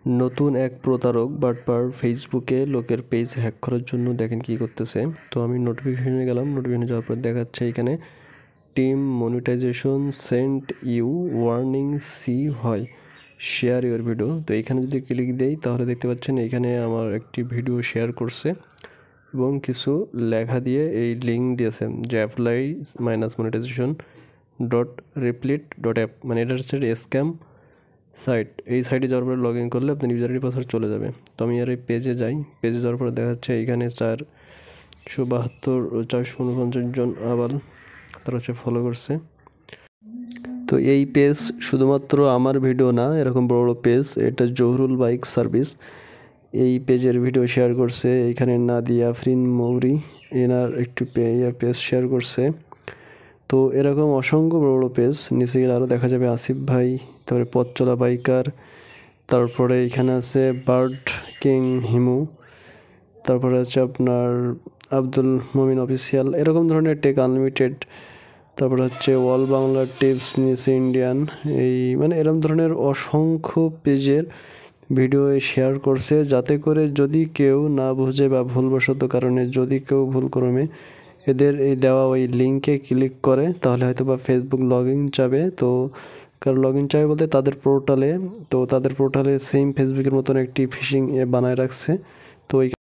নতুন এক প্রতারক বাটপার ফেসবুকে লোকের পেজ হ্যাক করার জন্য দেখেন কি করতেছে। তো আমি নোটিফিকেশনে গেলাম, নোটিফিকেশনে যাওয়ার পর দেখাচ্ছে এখানে team monetization sent you warning সি হয় শেয়ার ইউর ভিডিও। তো এখানে যদি ক্লিক দেই তাহলে দেখতে পাচ্ছেন এখানে আমার একটি ভিডিও শেয়ার করছে এবং কিছু লেখা দিয়ে এই লিঙ্ক দিয়েছে যে অ্যাপ্লাই -মনিটাইজেশন .replit.app, মানে এটা হচ্ছে স্ক্যাম সাইট। এই সাইটে যাওয়ার পরে লগ ইন করলে আপনার ইউজার আইডি পাসওয়ার্ড চলে যাবে। তো আমি আর এই পেজে যাই, পেজে যাওয়ার পরে দেখা যাচ্ছে এখানে 449 জন আবার তারা হচ্ছে ফলো করছে। তো এই পেজ শুধুমাত্র আমার ভিডিও না, এরকম বড় বড় পেজ, এটা জহুরুল বাইক সার্ভিস, এই পেজের ভিডিও শেয়ার করছে। এখানে নাদিয়া আফরিন মৌরি এনার একটু পেজ শেয়ার করছে। তো এরকম অসংখ্য বড় বড় পেজ, নিচে গেলে আরও দেখা যাবে আসিফ ভাই, তারপরে পথ চলা বাইকার, তারপরে এখানে আছে বার্ড কিং হিমু, তারপরে আছে আপনার আব্দুল মমিন অফিসিয়াল, এরকম ধরনের টেক আনলিমিটেড, তারপরে হচ্ছে অল বাংলা টিপস নিচে ইন্ডিয়ান, এই মানে এরকম ধরনের অসংখ্য পেজের ভিডিও শেয়ার করছে, যাতে করে যদি কেউ না বুঝে বা ভুলবশত কারণে যদি কেউ ভুলক্রমে এদের এই দেওয়া ওই লিঙ্কে ক্লিক করে তাহলে হয়তো বা ফেসবুক লগ ইন চাবে। তো কারণ লগ ইন চাবে বলতে তাদের পোর্টালে সেম ফেসবুকের মতন একটি ফিশিং বানায় রাখছে। তো